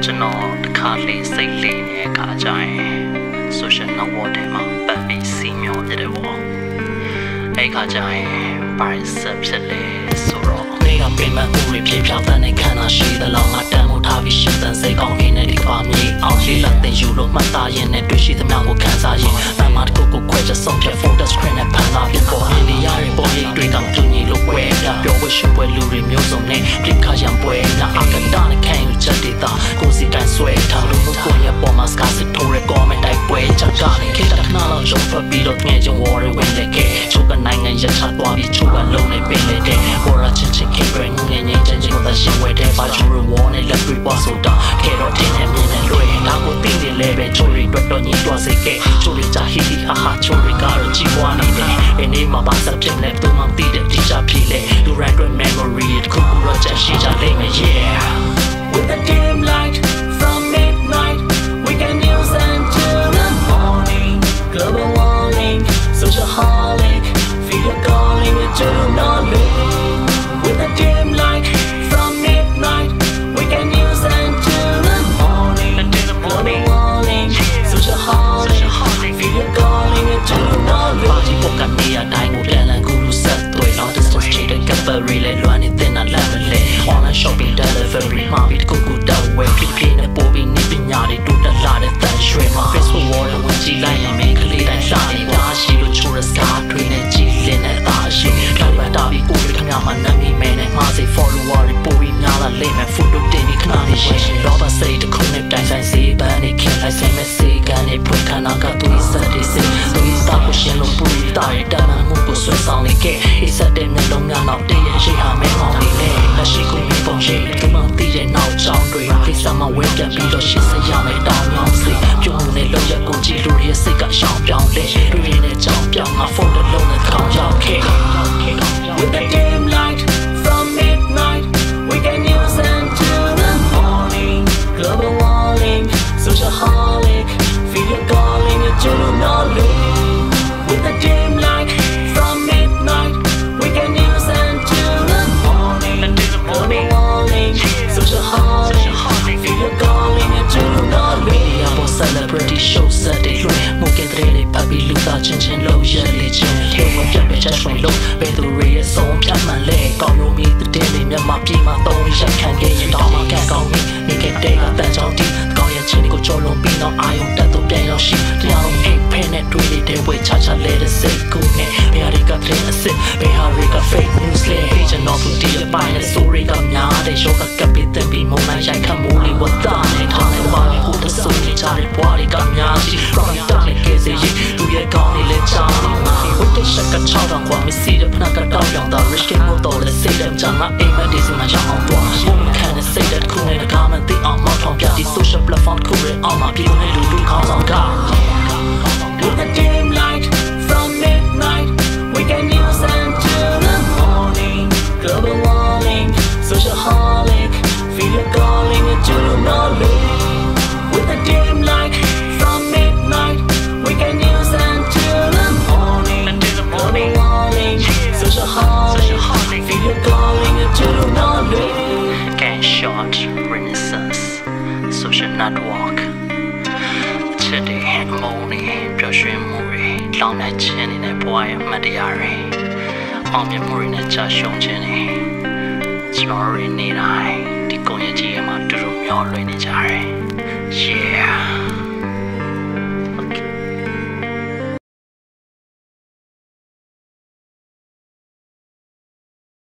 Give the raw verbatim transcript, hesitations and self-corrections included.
ကျွန်တော်တခါလေးစိတ်လေးနေတဲ့အခါကျရင် social network ထဲမှာပတ်ပြီးစီမျောပြတဲ့ပေါ့အဲ့ခါကျရင်ဘာဆက်ဖြစ်လဲဆိုတော့နေကပြင်မဲ့ဦးတွေဖြေဖြောင်းတဲ့ခန္ဓာရှိသလောက်ငါတန်မို့ထားပြီးရှင်းတဲ့စိတ်ကောင်းနေတဲ့ဒီပါမြေအောင်လေးလက်တင်ယူလို့မှတ်သားရင်နဲ့တွေ့ရှိသမျှကိုခံစားရင်တမတ်ကိုကိုခွဲချက်ဆုံးဖြတ် photo screen နဲ့ဖန်လာပြပေါ်နေနေရတဲ့ပေါ်ရိပ်တွေကတူညီလို့ပွဲပြပြောဝရှင်ပွဲလူတွေမျိုးစုံနဲ့ပြစ်ခါရံပွဲနာအကတာနဲ့ခံယူချက်တွေသာကိုစီတိုင်းဆွဲထားလို့ကိုရပေါ်မှာစကားစစ်ထိုးရကောမယ်တိုက်ပွဲချက်ကလည်းခေတ္တခဏလောက်ရုံဖတ်ပြီးတော့ငယ်ချင်းဝေါ်ရဝင်လေခဲ့ချိုးကနိုင်ငံရချသွားပြီးချိုးကလုံးနဲ့ပင်လေတဲ့ဘောရချင်းချင်းခေပဲငငယ်ငယ်ချင်းချင်းကိုသာရှင်ဝဲတဲ့ပါချိုးရဝေါ်နဲ့လက်တွေ့ပေါ်ဆိုတာခဲတော့တင်းနဲ့မြင်းနဲ့လွယ်ဒါကိုသိနေလဲပဲချိုးရီတွေ့တော့ညီတော့စိတ်ကဲချိုးရီချဟီဟီဟာဟာချိုးရီကတော့ကြည်ပွားနေတယ်အင်းဒီမှာပါစပ်ဖြစ်နေသူမှမသိတဲ့ဒီချဖြစ်လေလူရိုင်းတွေ memory တခုခုတော့ချက်ရှိကြလိမ့်မယ် yeah with the dim light from midnight we can use until the morning global warming social holic feel a calling to knowledge with the dim light from midnight we can use until the morning global warming social holic feel a calling to knowledge ပါတီပေါ်ကနေအတိုင်းကိုပြန်လည်ကူးဆက်သွေး long distance trade ကပ်ပရီလေလွမ်းနေတဲ့နာလမ်းမလဲ online shopping delivery မှာပြီးကိုကူတောက်ဝဲဖြစ်ဖြစ်နဲ့ပို့ပြီးနေပညာတွေတိုးတက်လာတဲ့တန်ရွှေမှာ Facebook wall ဝင်ကြည့်လိုက်ရင်မိကလေးတိုင်းရှာနေတာရှိလို့ချိုးရစကားတွေနဲ့ကြည်လင်းတဲ့သားရှိလိုက်ပါတာပြီးကိုယ်ခဏမှနာမည်မဲနဲ့ငါစိ follower တွေပို့ပြီးများလာလိမ့်မယ် photo တင်ပြီးခဏလေးရှိလောဘစိတ်တစ်ခုနဲ့တိုင်ဆိုင်စေပန်းနေခင်လိုက်ဆိုင်မဲ့စေကန်နဲ့ဖွင့်ခန္ဓာကသူ့စက်တွေစေသူ့စတာကိုရှင်လို့ပူရီတာရတမ်းမှုကိုဆွဲဆောင်နေခဲ့အစတဲ့နှလုံးသားနောက်တည့်ရဲ့ရှိဟာမဲမောင်လေးနဲ့လက်ရှိကိုမြင်ပုံရှိသူမှသိတဲ့နောက်ကြောင်းတွေကိစ္စမှဝဲပြန်ပြီးတော့ရှင်းစရမယ်တောင်းမြောင်းစီပြုံးနေလို့ရကိုကြည့်လို့ရဲ့စိတ်ကရှောင်ပြောင်းလဲတွေ့ရတဲ့ကြောင်ပြောင်းငါ photo လုံးနဲ့ခေါင်းရောက်ခဲ့ with the dim light from midnight we can use until the morning global warming social holic feel a calling to knowledge with the dim light from midnight we can use until the morning global warming social holic feel a calling to knowledge I was celebrity show set day မိုးကတဲ့လေးပတ်ပြီးလူသားချင်းချင်းလို့ရလေချင်းထဲမှာပြတ်ပြတ်ချက်ရွှင်လို့ဘယ်သူတွေရဲ့ဆုံးဖြတ်မှန်လဲကောင်းလို့မိတဲ့လေးမြတ်မှာပြေးမှာသုံးရက်ခံခဲ့ရင်တော့မှကန်ကောင်းပြီနေခဲ့တဲ့ကတန်ချောင်းတီကောင်းရဲ့ချင်းကိုကြော်လုံးပြီးတော့အာယုံတက်တော့ပြန်ရောက်ရှိတရားလုံးအိတ်ဖဲနဲ့တွေ့လေတဲ့ဝေချချလဲတဲ့စိတ်ကိုနဲ့ဘယ်ဟာတွေကတဲ့အစ်စ်ဘယ်ဟာတွေက fake news လဲကျွန်တော်တို့ဒီအပိုင်းနဲ့ story ကများတဲ့ရောကကပ်ပြီးတင်ပြီးမုံနိုင်ရိုက်ခတ်မိုးလေးဝတ်သားနဲ့ထားနေပါလေကိုတဆူနေကြတဲ့ဘွားတွေကများရှိ from the dark ကဲစေးသူရဲ့ကောင်းလေးလဲချာဝတ်တဲ့ရှက်ကချောင်းတော့ကွာမစီတဲ့ဖနာကတော့ပြောင်းတာ rich game တော့လဲစိတ်တဲ့ချာငါအိမ်မက်ဒီစမှာရအောင်တော့ဘုံခံတဲ့စိတ်တဲ့ခုနဲ့ကမသိအောင်မောက်ထောင်ပြဒီ social platform ခုရဲ့အောင်မှာပြေနေလူလူခေါင်းဆောင်က with the dim light from midnight we can use until the morning global warming social holic feel a calling to knowledge with the dim light from midnight we can use until the morning global warming social holic feel a calling to knowledge can short renaissance social network today morning ပျော်ရွှင်မှုတွေလောင်တဲ့ခြင်းတွေနဲ့ဘဝရဲ့အမှတ်တရတွေအောင်မြင်မှုတွေနဲ့ကြာရှုံးခြင်းတွေကျွန်တော်တို့နေတိုင်းဒီကုန်ရည်ကြီးရဲ့မှာတူတူမျောလွှဲနေကြတယ်